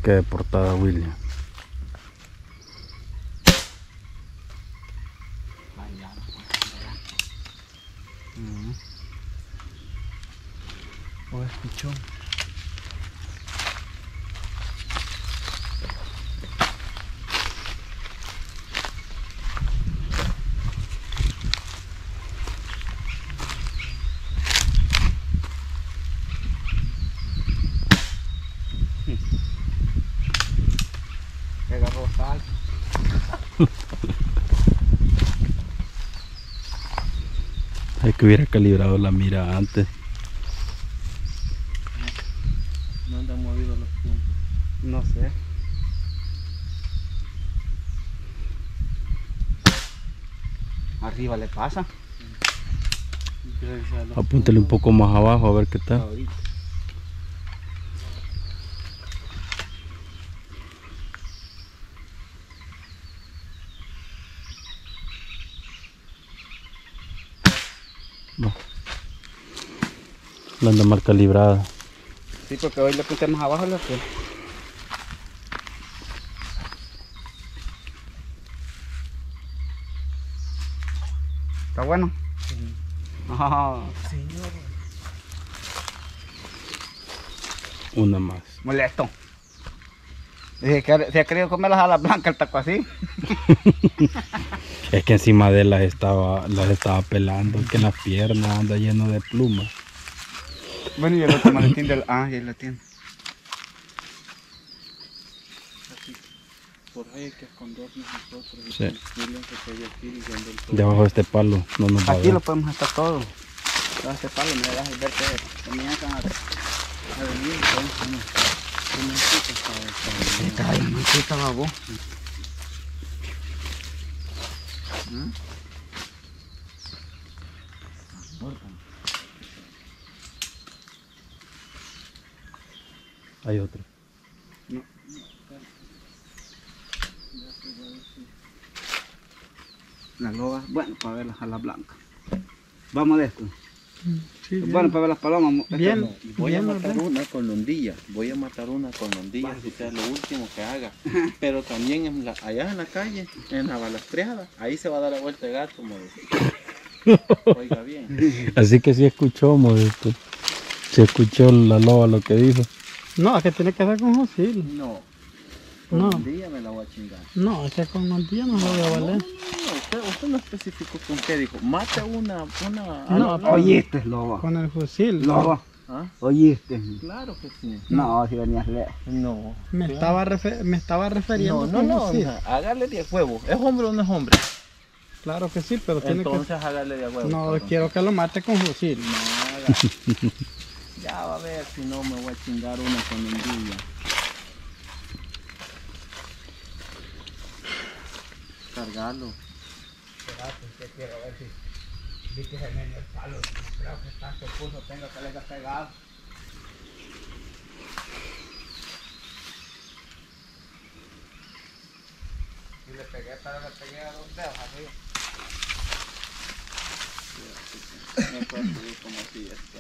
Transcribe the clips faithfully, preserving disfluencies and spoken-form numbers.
que de portada William. O escuchó. Agarró sal. Hay que hubiera calibrado la mira antes. No han movido los puntos. No sé. Arriba le pasa. Apúntale un poco más abajo a ver qué tal. Ahorita. No. La anda mal calibrada. Sí, porque hoy le puse más abajo lo que. ¿Está bueno? Sí. Oh, Señor. Una más. molesto. Dije que se ha querido comer las alas blancas el taco así. Es que encima de él las estaba, las estaba pelando, que en las piernas anda lleno de plumas. Bueno, y el otro maletín del... Ah, ya lo tiene. Por ahí hay que escondernos nosotros. Y Sí. William se quedó aquí diciendo el todo. Debajo de este palo no nos va a Aquí ver. lo podemos estar todo. Todo este palo me dejas ver que comienzan a, a venir. Se cae la manchita, babo. ¿Mm? Hay otro. No. Las lobas, bueno, para ver las alas blancas. Vamos de esto. Sí, Bueno, para ver las palomas. Bien. Esto- Voy Voy a Bien, matar ¿verdad? una con londilla, voy a matar una con londilla, si sea lo último que haga. Pero también en la- allá en la calle, en la balastreada, ahí se va a dar la vuelta de gato, modelo. Oiga bien. Así que sí escuchó, Modesto. Sí escuchó la loba lo que dijo. No, es que tiene que ser con fusil. No, con No. londilla me la voy a chingar. No, es que con el día no lo voy a No, valer. no, no, usted, usted no especificó con qué dijo. Mate una, una. No, ala blanca. Oíste, loba. Con el fusil. Loba. ¿Ah? Oíste. Claro que sí. No, si venías lejos. No. Me, claro. estaba refe- me estaba refiriendo No, no, con no, fusil. no, hágale de huevo. ¿Es hombre o no es hombre? Claro que sí, pero tiene Entonces hágale de que... huevo. No, cabrón. quiero que lo mate con fusil. No haga. Ya va a ver si no me voy a chingar una con londilla. Cargarlo. Quiero ver si vi que se me dio el palo. No creo que tanto pulso tenga que le haya pegado. Y le pegué, pero le pegué a dos dedos arriba. Me puedo subir como así, está.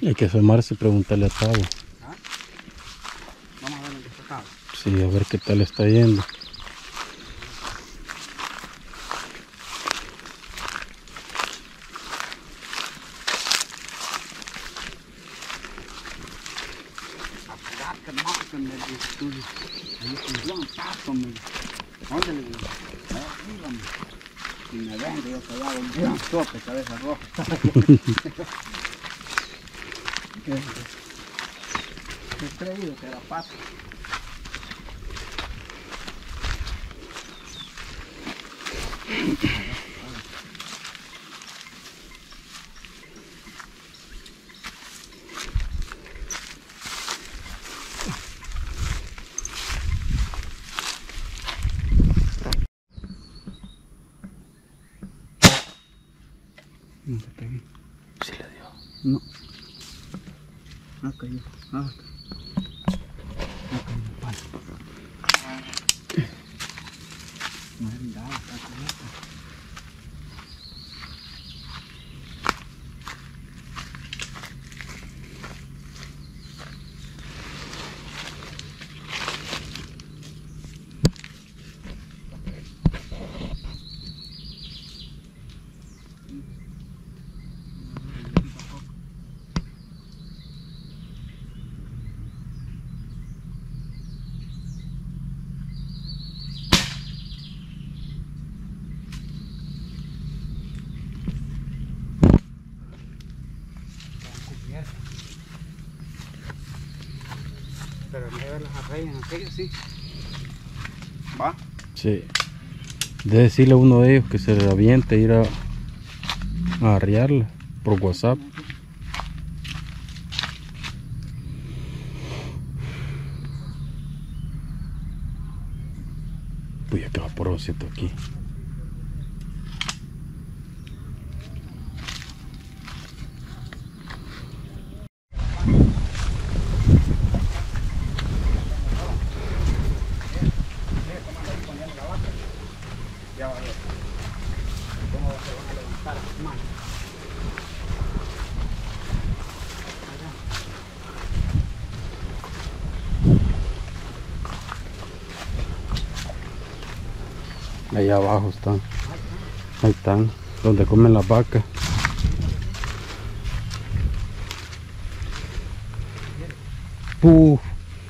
Hay que asomarse y preguntarle a Tavo. ¿Ah? Vamos a ver en qué está Tavo. Sí, a ver qué tal está yendo. Apurate más que me dice. Ahí estudió un paso, me dice. ¿Dónde le digo? Ahí arriba, me dice. Y me ven que yo callaba un gran sope, cabeza roja. He creído que era pato. No te pegué. Sí le dio. No. No cayó. No, no cayó el palo. No es nada, está cubierto. Pero en vez de ver las arrayas en aquello, sí. ¿Va? Sí. Debe decirle a uno de ellos que se le aviente ir a, a arriarla por WhatsApp. Uy, qué vaporosito aquí. Ya va a ver. ¿Cómo se van a levantar las manos? Allá abajo están. Ahí están. Donde comen las vacas. Puf.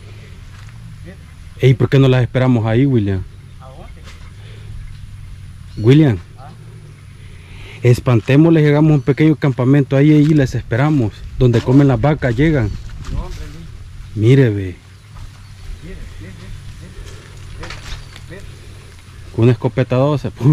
Ey, ¿por qué no las esperamos ahí, William? William, espantémosles, llegamos a un pequeño campamento ahí y les esperamos. Donde comen las vacas llegan. Mire, ve. Con una escopeta doce. Puf. Si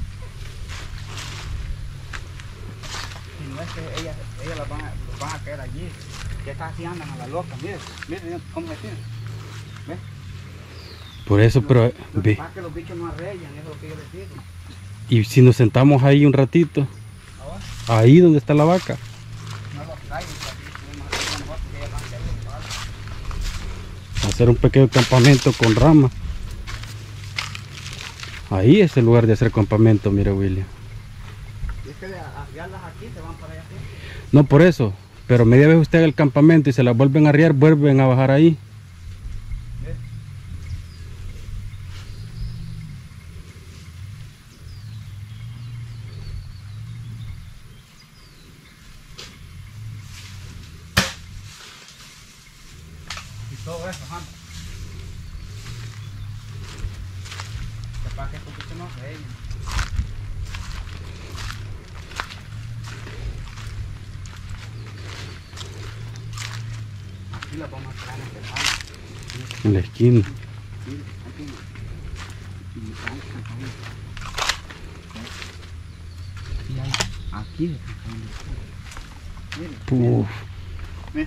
no es que ellas, ellas las van, a, los van a caer allí, que casi andan a la loca, mire, mire cómo me tienen. ¿Ves? Por eso, pero Lo ve. que pasa es que los bichos no arrellan, eso es lo que yo les digo. Y si nos sentamos ahí un ratito, Ahora, ahí donde está la vaca, no los traigan, podemos hacer mejor porque ellas van a caer los palos. hacer un pequeño campamento con ramas. Ahí es el lugar de hacer campamento, mira, William. Y es que de arriarlas aquí se van para allá. ¿Sí? No por eso, pero media vez usted haga el campamento y se las vuelven a arriar, vuelven a bajar ahí. Y todo eso, Juan. Capaz que estos bichos no arrellan. Aquí las vamos a traer en este palo. En la esquina. Sí, aquí no. Y ahí están cayendo. Aquí hay, aquí están cayendo. Mire, Puf. mire.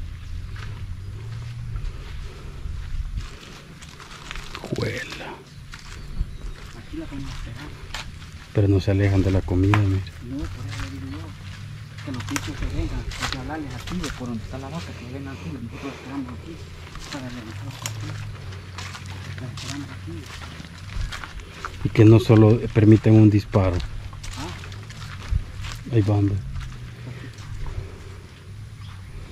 Juela. Aquí la vamos a esperar. Pero no se alejan de la comida, mira. No, por eso le digo yo. Que los bichos se vengan, hay que hablarles aquí de por donde está la vaca, que vengan aquí, nosotros esperamos aquí para levantarlos aquí. Las esperamos aquí. Y que no solo permiten un disparo. Ah, Ahí van. Ve.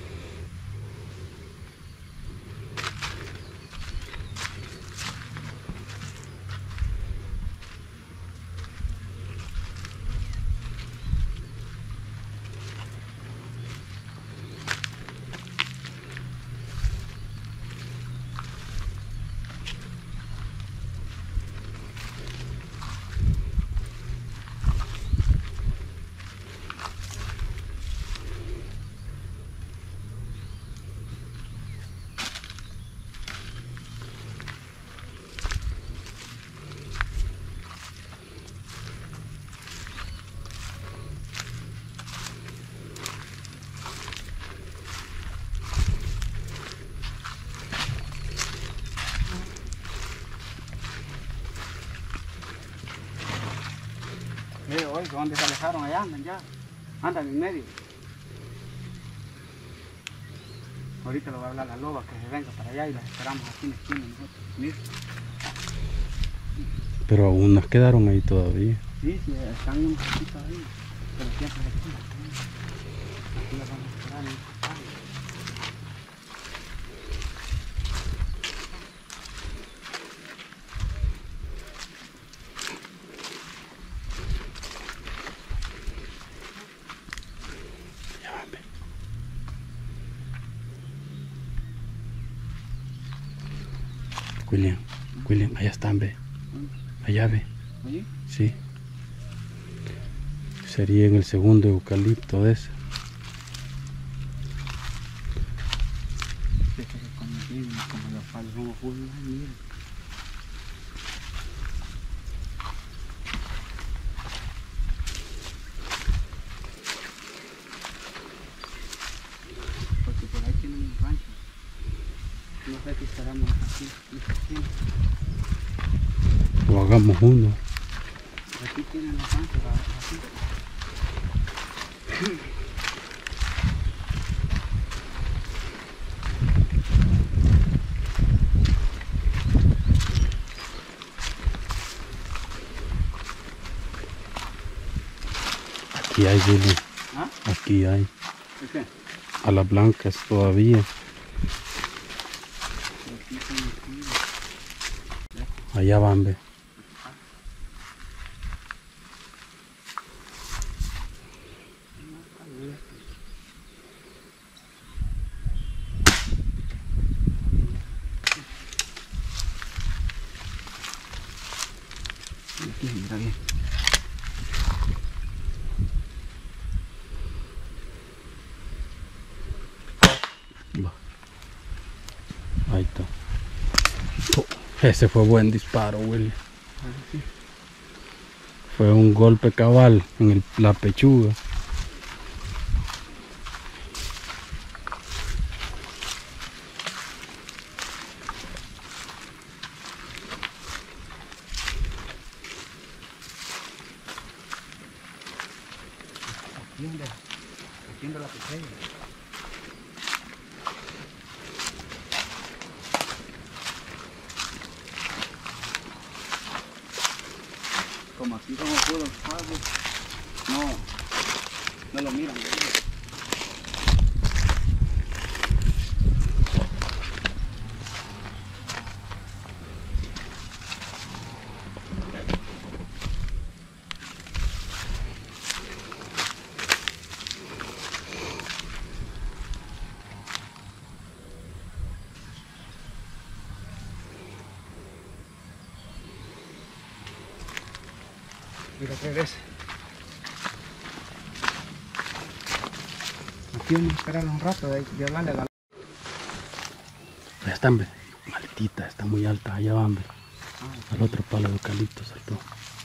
Oiga, ¿dónde se alejaron? Allá andan ya. Andan en medio. Ahorita le voy a hablar a la loba que se venga para allá y las esperamos aquí en la esquina nosotros. Mira. Pero aún nos quedaron ahí todavía. Sí, sí, están unos aquí todavía. Pero siempre aquí. Aquí las vamos a esperar en esta tarde. William, William, allá están, ve. Allá, ve. ¿Oye? Sí. Sería en el segundo eucalipto de ese. Este es como tiene, como los palos son oscuros, mira. Porque por ahí tienen un rancho. No sé si estaremos aquí. O hagamos uno. Aquí tienen los ranchos, así. Aquí hay, William. ¿Ah? Aquí hay. ¿Por qué? A las blancas todavía. Allá van, ve. Aquí, mira bien. Va. Ahí está. Oh, ese fue buen disparo, William. Fue un golpe cabal en el- la pechuga. Haciendo, haciendo la pequeña. Como aquí como pudo el pago, no, no lo miran. Mira qué ves. Aquí vamos a esperar un rato de, de hablarle a la... Allá están, ve. Maldita, está muy alta. Allá van, ve. Al otro palo de eucalipto saltó.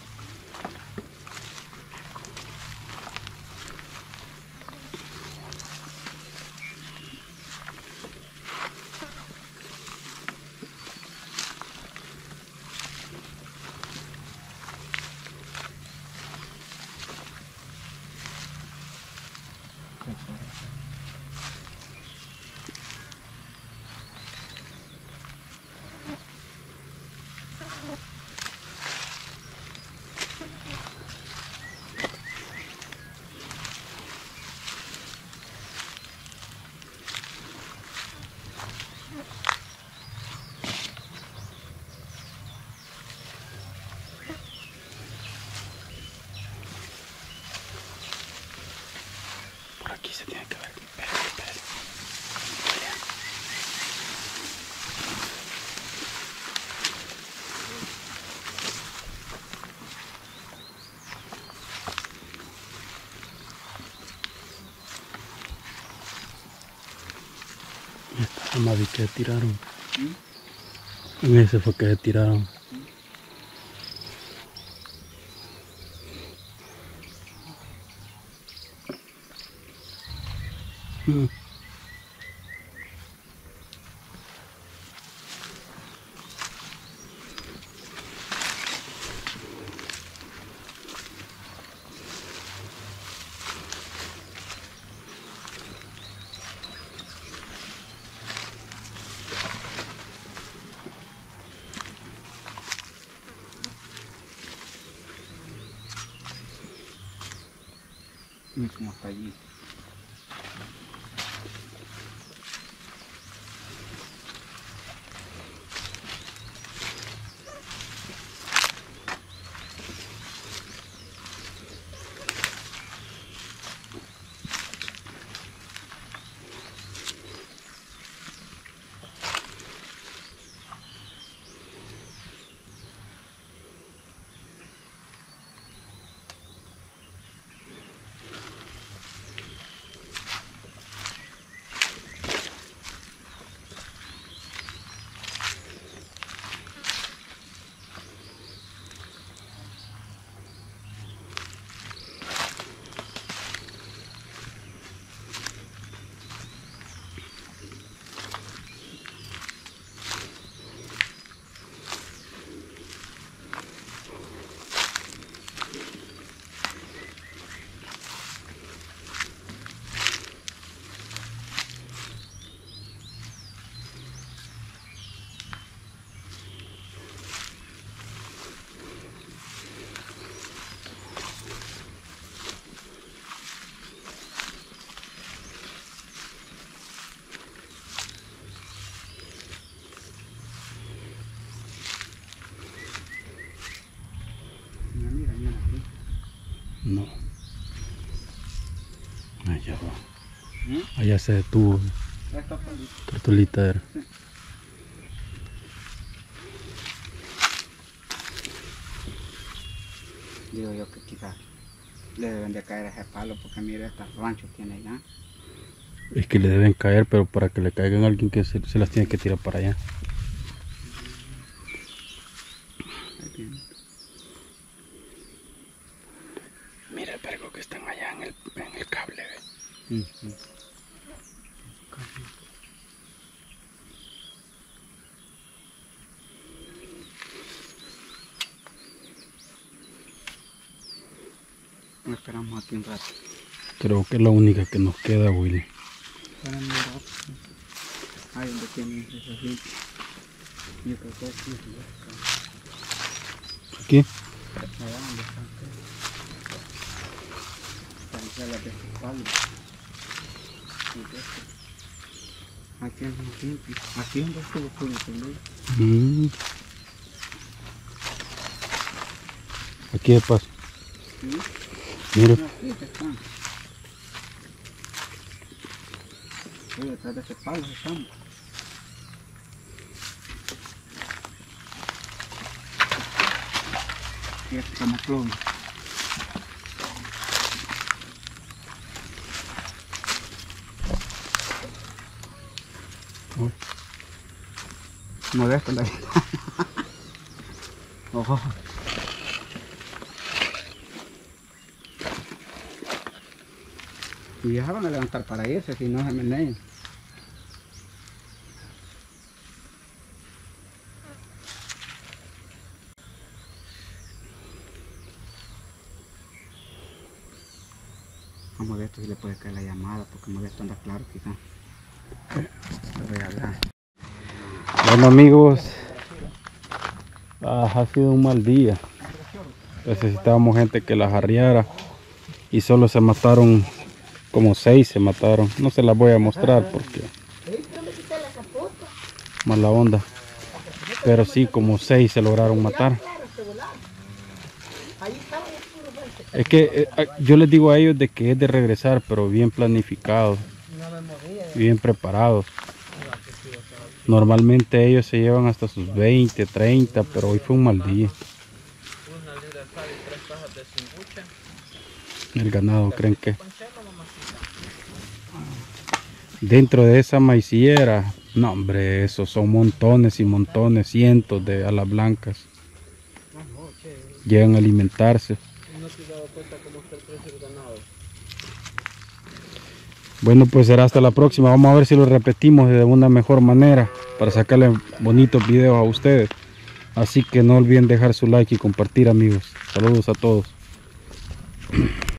Por aquí se tiene que ver. Espérate, espérate. Esta rama vi que tiraron. ¿Mm? En ese fue que se tiraron. Mm. Mira cómo está allí. No. Allá va. ¿Mm? Allá se detuvo. Esta palita. Tortolita era. Digo yo que quizás le deben de caer ese palo porque mira estos ranchos tiene allá. Es que le deben caer, pero para que le caigan a alguien que se, se las tiene que tirar para allá. Ahí tiene. Mira el pergo que están allá en el, en el cable. ¿Ve? Sí, sí. No esperamos aquí un rato. Creo que es la única que nos queda, Willy. Para un rato. Ahí donde tiene esa gente. Yo creo que aquí. ¿Aquí? Allá donde están. Parecía la de estos palos. Aquí es más limpio. Aquí es donde estuvo todo también. Mm. Aquí de paso. ¿Sí? Mira. No, aquí están. Oye, detrás de ese palo estamos. Y esto como plomo. Uy. Modesto la ventana. Ojo. Y ya se van a levantar para irse, si no se menean. A Modesto si le puede caer la llamada, porque Modesto anda claro quizás. Le voy a hablar. Bueno, amigos, ah, ha sido un mal día. Necesitábamos gente que las arriara y solo se mataron como seis, se mataron. No se las voy a mostrar porque mala onda, pero sí, como seis se lograron matar. Es que eh, yo les digo a ellos de que es de regresar, pero bien planificado, bien preparados. Normalmente ellos se llevan hasta sus veinte, treinta, pero hoy fue un mal día. El ganado, ¿creen que? Dentro de esa maicillera, no hombre, esos son montones y montones, cientos de alas blancas. Llegan a alimentarse. Bueno, pues será hasta la próxima. Vamos a ver si lo repetimos de una mejor manera para sacarle bonitos videos a ustedes. Así que no olviden dejar su like y compartir, amigos. Saludos a todos.